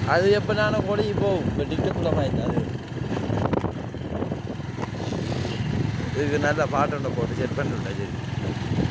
அது எப்போ நானும் கூட இப்போ டிக்கெட்டுலமாக இருந்தால் இதுக்கு நல்ல பாட்டு ஒன்று போட்டு செட் பண்ணிவிட்டேன் சரி